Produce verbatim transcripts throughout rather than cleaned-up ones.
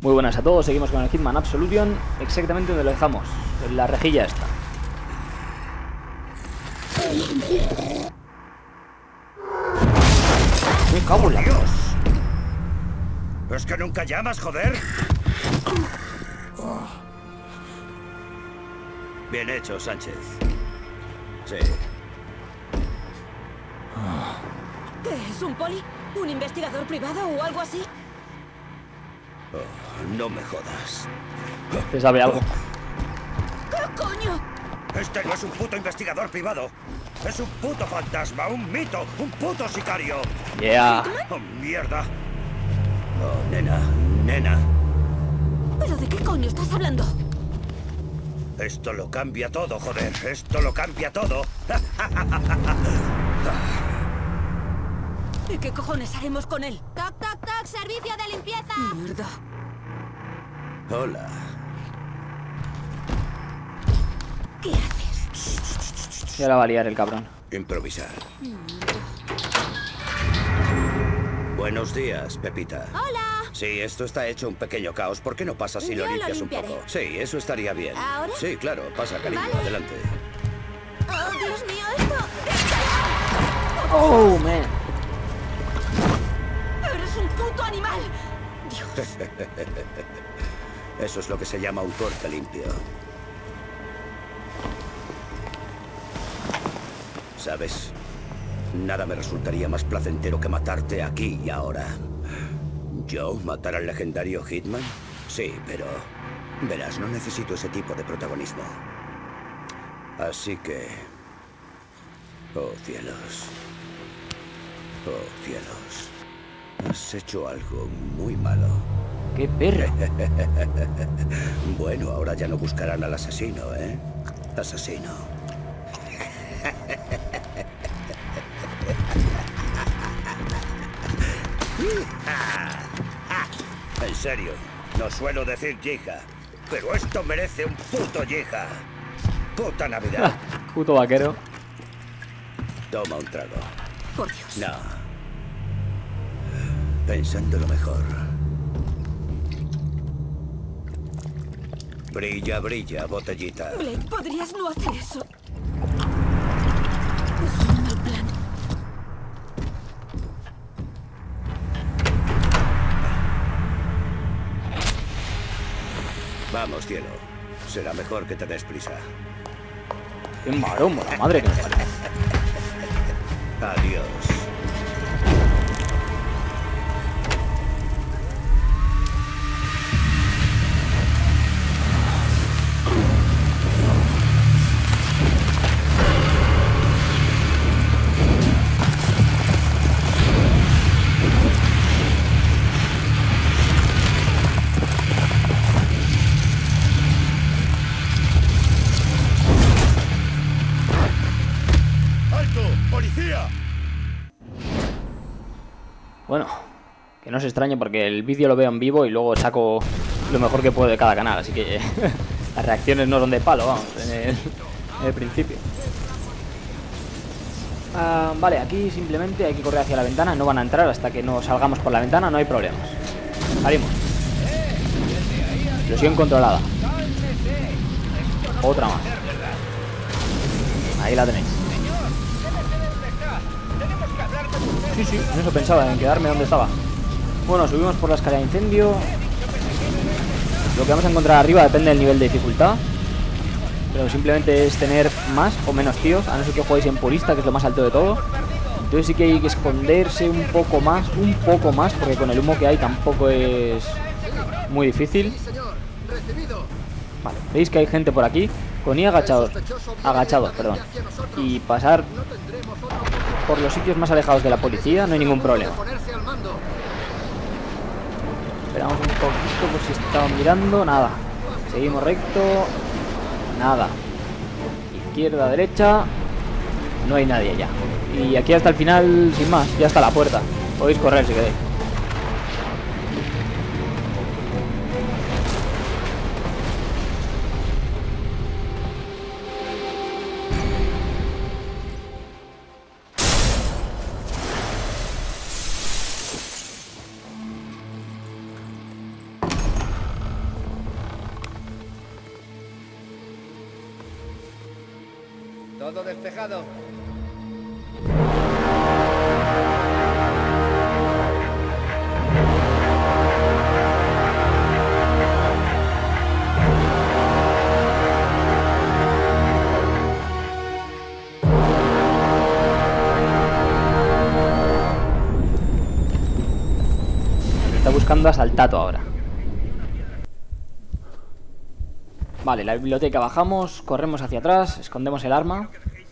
Muy buenas a todos, seguimos con el Hitman Absolution, exactamente donde lo dejamos, en la rejilla esta. Me cago en la Dios. ¿Es que nunca llamas, joder? Bien hecho, Sánchez. Sí. ¿Qué es, un poli? ¿Un investigador privado o algo así? Oh, no me jodas. ¿Te sabe algo? ¿Qué coño? Este no es un puto investigador privado. Es un puto fantasma, un mito, un puto sicario. Yeah. Oh, mierda. Oh, nena, nena. ¿Pero de qué coño estás hablando? Esto lo cambia todo, joder. Esto lo cambia todo. ¿Y qué cojones haremos con él? Toc, toc, toc, servicio de limpieza. Mierda. Hola. ¿Qué haces? Ya la va a liar el cabrón. Improvisar. Buenos días, Pepita. Hola. Sí, esto está hecho un pequeño caos. ¿Por qué no pasas y lo Yo lo limpias un limpiaré. poco? Sí, eso estaría bien. ¿Ahora? Sí, claro. Pasa, cariño. Vale. Adelante. Oh, Dios mío, esto. Oh, man. ¡Eres un puto animal! Dios. Eso es lo que se llama un corte limpio. ¿Sabes? Nada me resultaría más placentero que matarte aquí y ahora. ¿Yo matar al legendario Hitman? Sí, pero... verás, no necesito ese tipo de protagonismo. Así que... oh, cielos. Oh, cielos. Has hecho algo muy malo. ¡Qué perro! Bueno, ahora ya no buscarán al asesino, ¿eh? Asesino. En serio, no suelo decir yija, pero esto merece un puto yija. Puta Navidad. Puto vaquero. Toma un trago. Por Dios. No. Pensándolo mejor. Brilla, brilla, botellita. Blake, podrías no hacer eso. Es un mal plan. Vamos, cielo. Será mejor que te des prisa. ¡Qué maromo, la madre que me parió! Adiós. ¡Policía! Bueno, que no se extrañe porque el vídeo lo veo en vivo y luego saco lo mejor que puedo de cada canal, así que las reacciones no son de palo, vamos, en el, en el principio. Ah, vale, aquí simplemente hay que correr hacia la ventana, no van a entrar hasta que no salgamos por la ventana, no hay problemas. Salimos. Explosión controlada. Otra más. Ahí la tenéis. Sí, sí, en eso pensaba, en quedarme donde estaba. Bueno, subimos por la escalera de incendio. Lo que vamos a encontrar arriba depende del nivel de dificultad, pero simplemente es tener más o menos tíos, a no ser que juguéis en purista, que es lo más alto de todo. Entonces sí que hay que esconderse un poco más, un poco más, porque con el humo que hay tampoco es muy difícil. Vale, veis que hay gente por aquí, con I agachados, agachados, perdón, y pasar por los sitios más alejados de la policía no hay ningún problema. Esperamos un poquito por si estaban mirando. Nada. Seguimos recto. Nada. Izquierda, derecha. No hay nadie ya. Y aquí hasta el final, sin más, ya está la puerta. Podéis correr si queréis. Todo despejado. Está buscando a Saltato ahora. Vale, la biblioteca bajamos, corremos hacia atrás, escondemos el arma.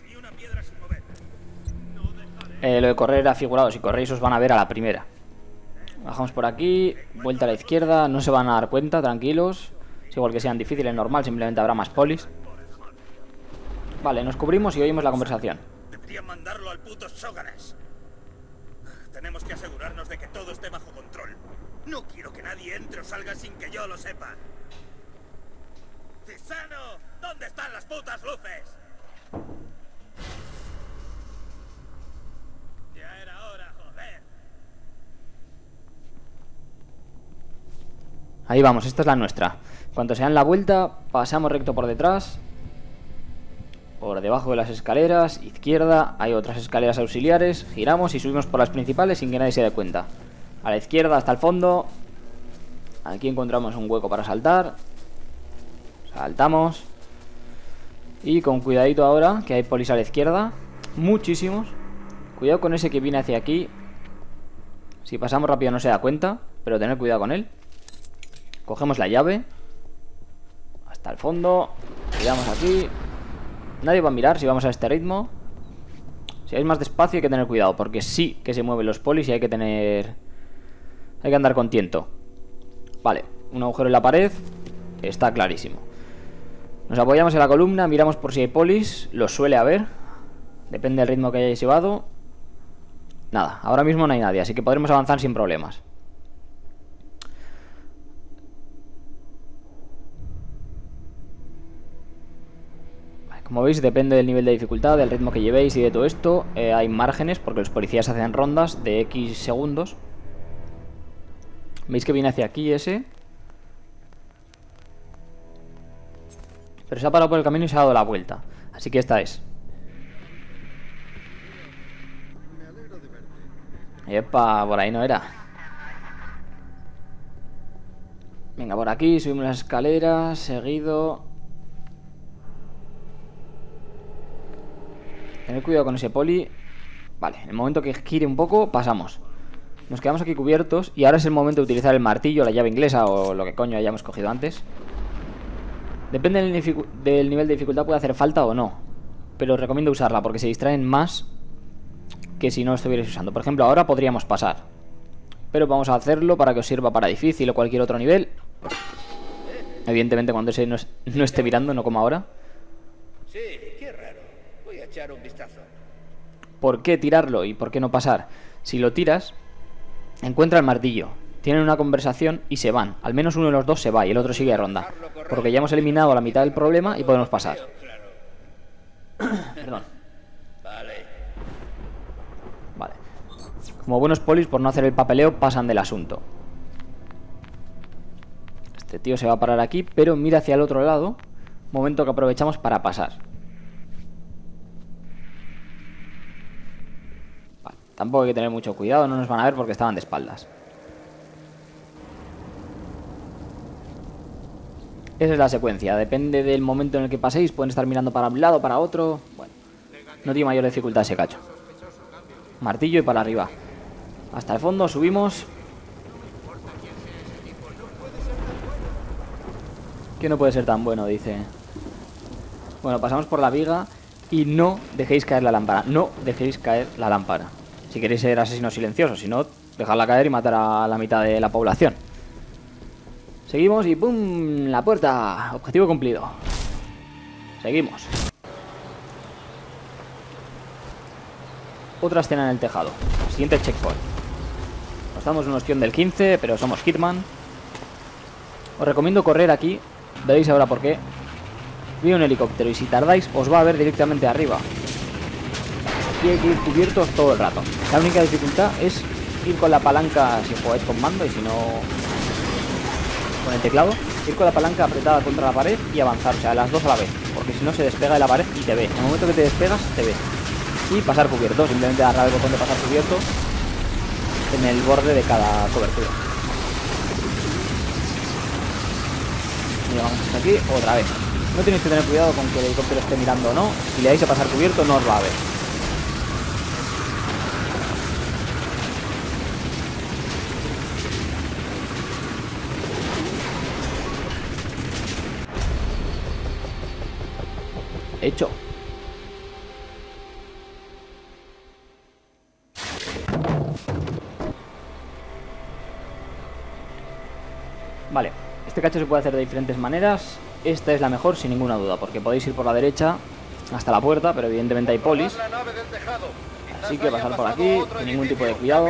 Eh, lo de correr era figurado, si corréis os van a ver a la primera. Bajamos por aquí, vuelta a la izquierda, no se van a dar cuenta, tranquilos. Es igual que sean difíciles, normal, simplemente habrá más polis. Vale, nos cubrimos y oímos la conversación. Deberían mandarlo al puto Sógaras. Tenemos que asegurarnos de que todo esté bajo control. No quiero que nadie entre o salga sin que yo lo sepa. ¡Cisano! ¿Dónde están las putas luces? Ya era hora, joder. Ahí vamos, esta es la nuestra. Cuando se dan la vuelta, pasamos recto por detrás. Por debajo de las escaleras, izquierda, hay otras escaleras auxiliares. Giramos y subimos por las principales sin que nadie se dé cuenta. A la izquierda hasta el fondo. Aquí encontramos un hueco para saltar. Saltamos. Y con cuidadito ahora, que hay polis a la izquierda. Muchísimos. Cuidado con ese que viene hacia aquí. Si pasamos rápido no se da cuenta, pero tener cuidado con él. Cogemos la llave. Hasta el fondo. Giramos aquí. Nadie va a mirar si vamos a este ritmo. Si vais más despacio hay que tener cuidado, porque sí que se mueven los polis y hay que tener... Hay que andar con tiento. Vale, un agujero en la pared. Está clarísimo. Nos apoyamos en la columna, miramos por si hay polis. Los suele haber. Depende del ritmo que hayáis llevado. Nada, ahora mismo no hay nadie, así que podremos avanzar sin problemas. Vale, como veis, depende del nivel de dificultad, del ritmo que llevéis y de todo esto. eh, Hay márgenes, porque los policías hacen rondas de X segundos. ¿Veis que viene hacia aquí ese? Pero se ha parado por el camino y se ha dado la vuelta. Así que esta es. Epa, por ahí no era. Venga, por aquí, subimos las escaleras. Seguido. Tener cuidado con ese poli. Vale, en el momento que gire un poco, pasamos. Nos quedamos aquí cubiertos. Y ahora es el momento de utilizar el martillo, la llave inglesa o lo que coño hayamos cogido antes. Depende del, del nivel de dificultad, puede hacer falta o no. Pero os recomiendo usarla porque se distraen más que si no lo estuvierais usando. Por ejemplo, ahora podríamos pasar, pero vamos a hacerlo para que os sirva para difícil o cualquier otro nivel. Evidentemente cuando ese no, es, no esté mirando, no como ahora. Sí, qué raro. Voy a echar un vistazo. ¿Por qué tirarlo y por qué no pasar? Si lo tiras, encuentra el martillo. Tienen una conversación y se van. Al menos uno de los dos se va y el otro sigue de ronda. Porque ya hemos eliminado la mitad del problema y podemos pasar. Perdón. Vale. Vale. Como buenos polis, por no hacer el papeleo, pasan del asunto. Este tío se va a parar aquí, pero mira hacia el otro lado. Momento que aprovechamos para pasar. Vale. Tampoco hay que tener mucho cuidado, no nos van a ver porque estaban de espaldas. Esa es la secuencia, depende del momento en el que paséis. Pueden estar mirando para un lado, para otro. Bueno, no tiene mayor dificultad ese cacho. Martillo y para arriba. Hasta el fondo, subimos. Que no puede ser tan bueno, dice. Bueno, pasamos por la viga. Y no dejéis caer la lámpara. No dejéis caer la lámpara. Si queréis ser asesinos silenciosos. Si no, dejadla caer y matar a la mitad de la población. Seguimos y ¡pum! La puerta. Objetivo cumplido. Seguimos. Otra escena en el tejado. Siguiente checkpoint. Nos damos una opción del quince, pero somos Hitman. Os recomiendo correr aquí. Veréis ahora por qué. Vi un helicóptero y si tardáis os va a ver directamente arriba. Y hay que ir cubiertos todo el rato. La única dificultad es ir con la palanca si jugáis con mando y si no... con el teclado, ir con la palanca apretada contra la pared y avanzar, o sea, las dos a la vez, porque si no se despega de la pared y te ve. En el momento que te despegas, te ve. Y pasar cubierto, simplemente agarrar el botón de pasar cubierto en el borde de cada cobertura. Y llegamos hasta aquí, otra vez. No tenéis que tener cuidado con que el helicóptero esté mirando o no. Si le dais a pasar cubierto, no os va a ver. Hecho. Vale, este cacho se puede hacer de diferentes maneras. Esta es la mejor sin ninguna duda, porque podéis ir por la derecha hasta la puerta, pero evidentemente hay polis. Así que pasar por aquí sin ningún tipo de cuidado.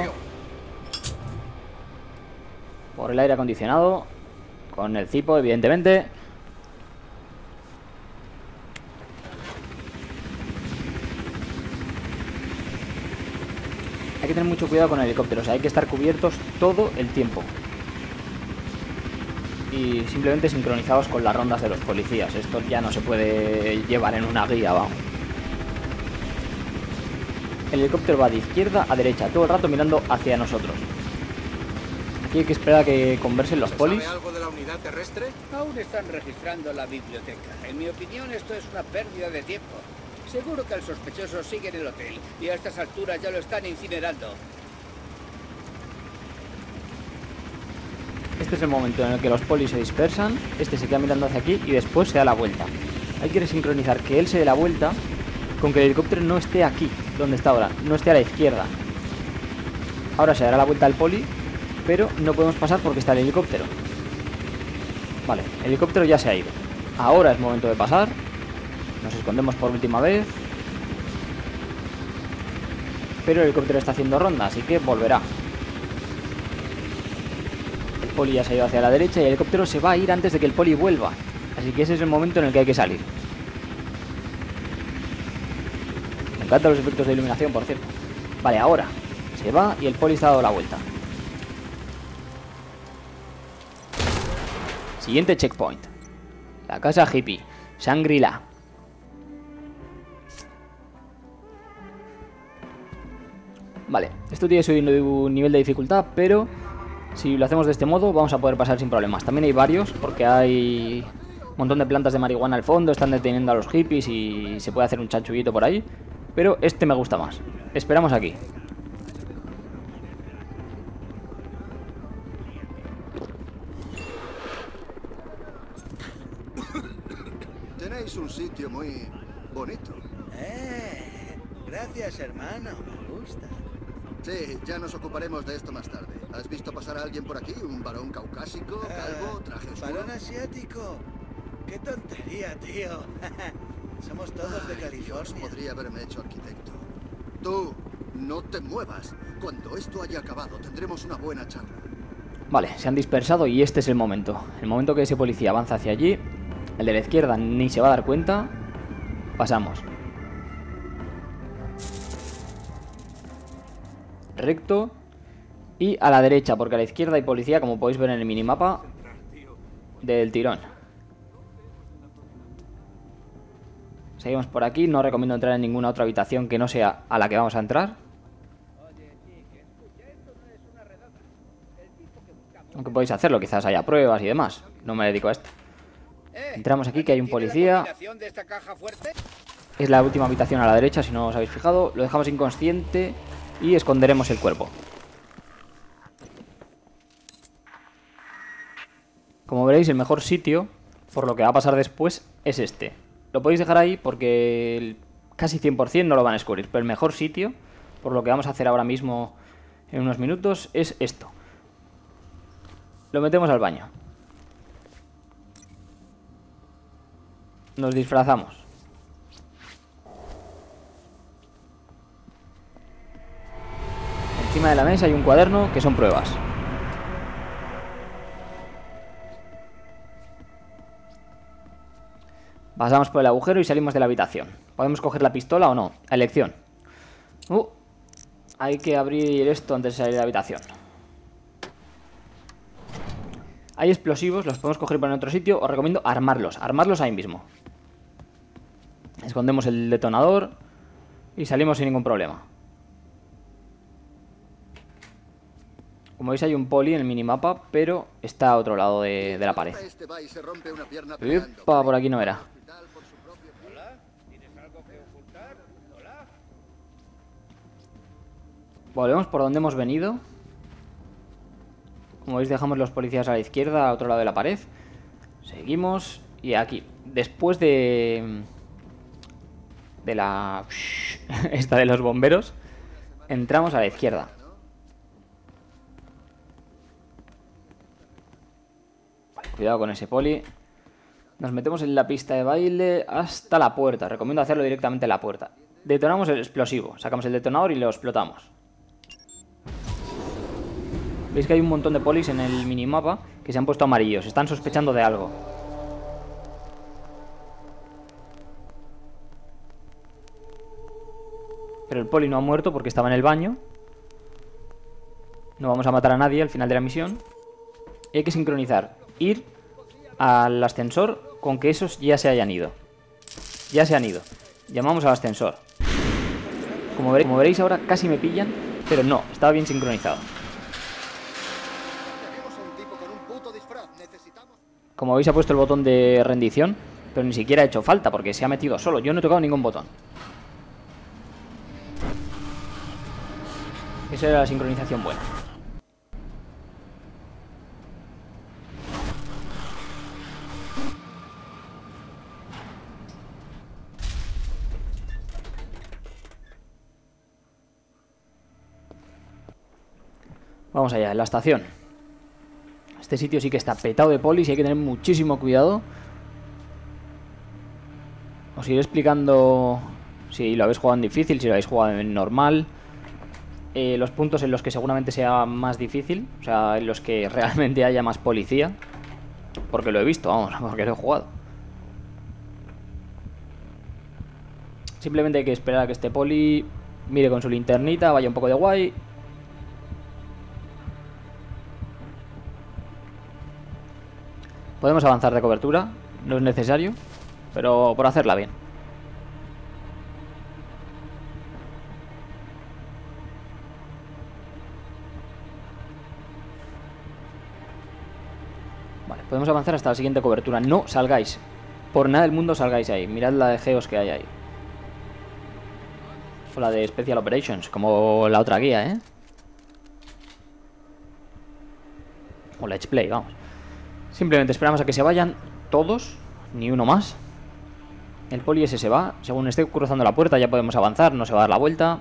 Por el aire acondicionado, con el cipo evidentemente. Hay que tener mucho cuidado con el helicóptero, o sea, hay que estar cubiertos todo el tiempo. Y simplemente sincronizados con las rondas de los policías. Esto ya no se puede llevar en una guía, vamos. El helicóptero va de izquierda a derecha, todo el rato mirando hacia nosotros. Aquí hay que esperar a que conversen los polis. ¿Sabe algo de la unidad terrestre? Aún están registrando la biblioteca. En mi opinión, esto es una pérdida de tiempo. Seguro que el sospechoso sigue en el hotel y a estas alturas ya lo están incinerando. Este es el momento en el que los polis se dispersan. Este se queda mirando hacia aquí y después se da la vuelta. Hay que sincronizar que él se dé la vuelta con que el helicóptero no esté aquí, donde está ahora, no esté a la izquierda. Ahora se dará la vuelta al poli, pero no podemos pasar porque está el helicóptero. Vale, el helicóptero ya se ha ido. Ahora es momento de pasar. Nos escondemos por última vez. Pero el helicóptero está haciendo ronda, así que volverá. El poli ya se ha ido hacia la derecha y el helicóptero se va a ir antes de que el poli vuelva. Así que ese es el momento en el que hay que salir. Me encantan los efectos de iluminación, por cierto. Vale, ahora se va y el poli está dado la vuelta. Siguiente checkpoint. La casa hippie. Shangri-La. Vale, esto tiene su nivel de dificultad, pero si lo hacemos de este modo vamos a poder pasar sin problemas. También hay varios, porque hay un montón de plantas de marihuana al fondo, están deteniendo a los hippies y se puede hacer un chanchullito por ahí. Pero este me gusta más. Esperamos aquí. Tenéis un sitio muy bonito. Eh, gracias, hermano. Me gusta. Sí, ya nos ocuparemos de esto más tarde. ¿Has visto pasar a alguien por aquí? ¿Un varón caucásico, calvo, traje oscuro? Varón asiático. Qué tontería, tío. Somos todos de Ay, Dios, California. podría haberme hecho arquitecto. Tú, no te muevas. Cuando esto haya acabado, tendremos una buena charla. Vale, se han dispersado y este es el momento. El momento que ese policía avanza hacia allí. El de la izquierda ni se va a dar cuenta. Pasamos. Recto. Y a la derecha, porque a la izquierda hay policía, como podéis ver en el minimapa. Del tirón. Seguimos por aquí. No recomiendo entrar en ninguna otra habitación que no sea a la que vamos a entrar. Aunque podéis hacerlo, quizás haya pruebas y demás. No me dedico a esto. Entramos aquí, que hay un policía. Es la última habitación a la derecha, si no os habéis fijado. Lo dejamos inconsciente y esconderemos el cuerpo. Como veréis, el mejor sitio, por lo que va a pasar después, es este. Lo podéis dejar ahí porque el casi cien por cien no lo van a descubrir. Pero el mejor sitio, por lo que vamos a hacer ahora mismo en unos minutos, es esto. Lo metemos al baño. Nos disfrazamos. Encima de la mesa hay un cuaderno que son pruebas. Pasamos por el agujero y salimos de la habitación. ¿Podemos coger la pistola o no? A elección. Uh, hay que abrir esto antes de salir de la habitación. Hay explosivos, los podemos coger por en otro sitio. Os recomiendo armarlos, armarlos ahí mismo. Escondemos el detonador y salimos sin ningún problema. Como veis hay un poli en el minimapa, pero está a otro lado de, de la pared. Este va y se rompe una pierna peleando. Epa, por aquí no era. ¿Hola? ¿Tienes algo que ocultar? ¿Hola? Volvemos por donde hemos venido. Como veis dejamos los policías a la izquierda, a otro lado de la pared. Seguimos y aquí, después de... de la... esta de los bomberos, entramos a la izquierda. Vale, cuidado con ese poli. Nos metemos en la pista de baile hasta la puerta. Recomiendo hacerlo directamente en la puerta. Detonamos el explosivo, sacamos el detonador y lo explotamos. Veis que hay un montón de polis en el minimapa que se han puesto amarillos. Están sospechando de algo. Pero el poli no ha muerto porque estaba en el baño. No vamos a matar a nadie al final de la misión. Y hay que sincronizar. Ir al ascensor con que esos ya se hayan ido. Ya se han ido. Llamamos al ascensor. Como veréis, como veréis ahora casi me pillan, pero no, estaba bien sincronizado. Como veis ha puesto el botón de rendición, pero ni siquiera ha hecho falta porque se ha metido solo. Yo no he tocado ningún botón. Esa era la sincronización buena. Vamos allá, en la estación. Este sitio sí que está petado de polis y hay que tener muchísimo cuidado. Os iré explicando si lo habéis jugado en difícil, si lo habéis jugado en normal. Eh, los puntos en los que seguramente sea más difícil, o sea, en los que realmente haya más policía. Porque lo he visto, vamos, porque lo he jugado. Simplemente hay que esperar a que este poli mire con su linternita, vaya un poco de guay. Podemos avanzar de cobertura, no es necesario, pero por hacerla bien. Vale, podemos avanzar hasta la siguiente cobertura. No salgáis, por nada del mundo salgáis ahí. Mirad la de geos que hay ahí. O la de Special Operations, como la otra guía, ¿eh? O Let's Play, vamos. Simplemente esperamos a que se vayan todos, ni uno más. El poli ese se va. Según esté cruzando la puerta ya podemos avanzar, no se va a dar la vuelta.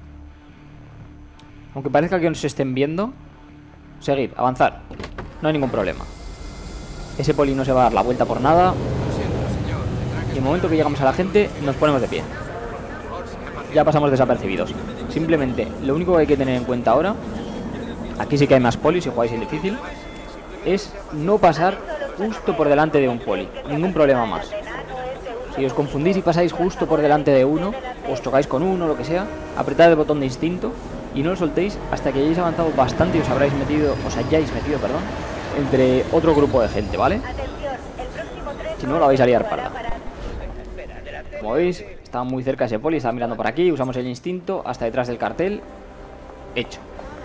Aunque parezca que nos estén viendo, seguid, avanzar. No hay ningún problema. Ese poli no se va a dar la vuelta por nada. Y en el momento que llegamos a la gente, nos ponemos de pie. Ya pasamos desapercibidos. Simplemente, lo único que hay que tener en cuenta ahora, aquí sí que hay más polis si jugáis en difícil, es no pasar justo por delante de un poli. Ningún problema más. Si os confundís y pasáis justo por delante de uno, os chocáis con uno, lo que sea, apretad el botón de instinto y no lo soltéis hasta que hayáis avanzado bastante y os habráis metido, os hayáis metido, perdón, entre otro grupo de gente, ¿vale? Si no, la vais a liar parda. Como veis, estaba muy cerca ese poli, estaba mirando por aquí, usamos el instinto hasta detrás del cartel. Hecho.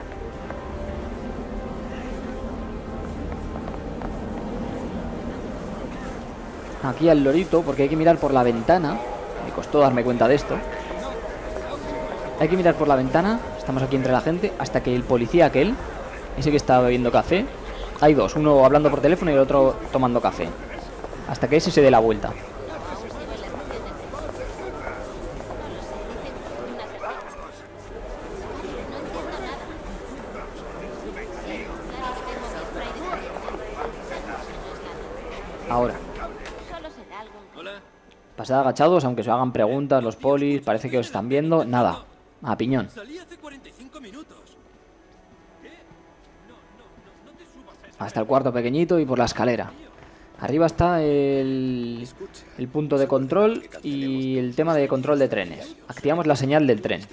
Aquí al lorito, porque hay que mirar por la ventana. Me costó darme cuenta de esto. Hay que mirar por la ventana. Estamos aquí entre la gente hasta que el policía aquel, ese que está bebiendo café, hay dos, uno hablando por teléfono y el otro tomando café, hasta que ese se dé la vuelta. Ahora pasad agachados, aunque os hagan preguntas los polis, parece que os están viendo. Nada, a piñón. Hasta el cuarto pequeñito y por la escalera. Arriba está el, el punto de control y el tema de control de trenes. Activamos la señal del tren.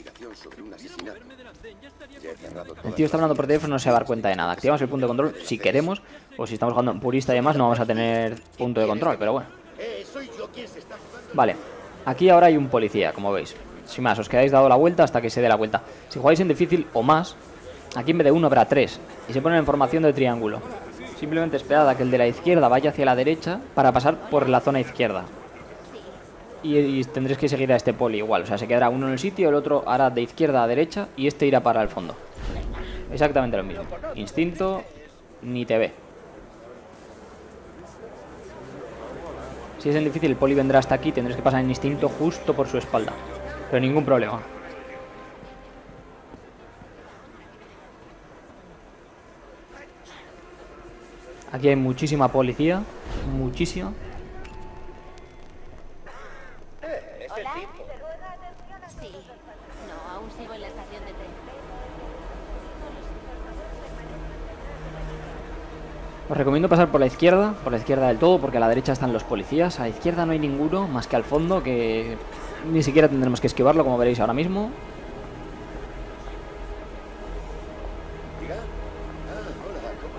El tío está hablando por teléfono, no se va a dar cuenta de nada. Activamos el punto de control si queremos, o si estamos jugando en purista y demás no vamos a tener punto de control, pero bueno. Vale, Aquí ahora hay un policía, como veis. Sin más, os quedáis dado la vuelta hasta que se dé la vuelta. Si jugáis en difícil o más, aquí en vez de uno habrá tres. Y se pone en formación de triángulo. Simplemente esperad a que el de la izquierda vaya hacia la derecha para pasar por la zona izquierda. Y, y tendréis que seguir a este poli igual. O sea, se quedará uno en el sitio, el otro hará de izquierda a derecha y este irá para el fondo. Exactamente lo mismo. Instinto, ni te ve. Si es en difícil, el poli vendrá hasta aquí. Tendréis que pasar en instinto justo por su espalda. Pero ningún problema. Aquí hay muchísima policía. Muchísima. ¿Hola? Sí. No, aún sigo en la estación de tren. Os recomiendo pasar por la izquierda, por la izquierda del todo, porque a la derecha están los policías. A la izquierda no hay ninguno, más que al fondo, que ni siquiera tendremos que esquivarlo, como veréis ahora mismo. Diga. Ah, hola, ¿cómo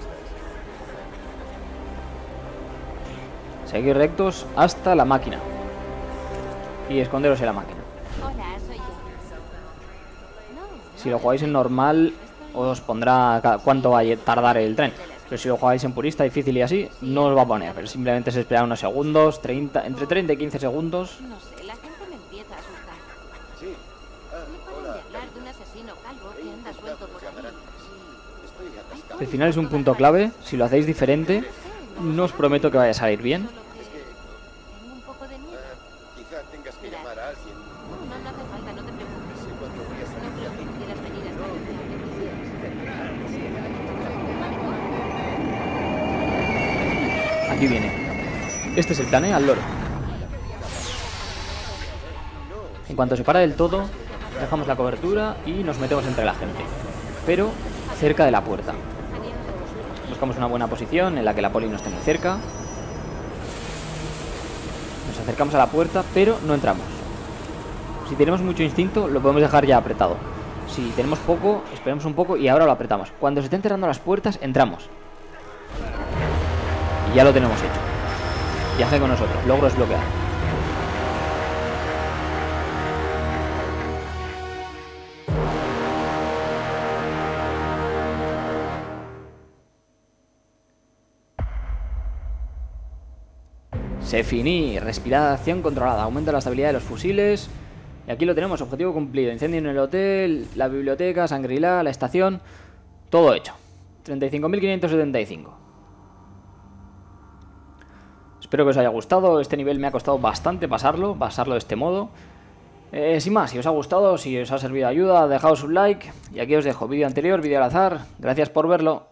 estás? Seguir rectos hasta la máquina. Y esconderos en la máquina. Hola, soy yo. Si lo jugáis en normal, os pondrá cuánto va a tardar el tren. Pero si lo jugáis en purista, difícil y así, no os va a poner. Pero simplemente se espera unos segundos, treinta, entre treinta y quince segundos. No sé, la gente me empieza a asustar. Sí. Ah, No paran hola. de hablar de un asesino calvo que anda suelto por ahí. Estoy atascado. El final es un punto clave. Si lo hacéis diferente, no os prometo que vaya a salir bien. Solo que tengo un poco de miedo. Ah, quizá tengas que llamar a alguien. No, no, no hace falta, no te preocupes. No sé cuándo voy a No salir de creo aquí. que quieras venir hasta aquí. Aquí viene. Este es el plan, ¿eh? Al loro. En cuanto se para del todo, dejamos la cobertura y nos metemos entre la gente. Pero cerca de la puerta. Buscamos una buena posición en la que la poli no esté muy cerca. Nos acercamos a la puerta, pero no entramos. Si tenemos mucho instinto, lo podemos dejar ya apretado. Si tenemos poco, esperemos un poco y ahora lo apretamos. Cuando se estén cerrando las puertas, entramos. Y ya lo tenemos hecho. Viaje con nosotros. Logro desbloquear. Se finí. Respiración controlada. Aumenta la estabilidad de los fusiles. Y aquí lo tenemos. Objetivo cumplido. Incendio en el hotel, la biblioteca, Shangri-La, la estación. Todo hecho. treinta y cinco mil quinientos setenta y cinco. Espero que os haya gustado. Este nivel me ha costado bastante pasarlo, pasarlo de este modo. Eh, sin más, si os ha gustado, si os ha servido de ayuda, dejaos un like. Y aquí os dejo vídeo anterior, vídeo al azar. Gracias por verlo.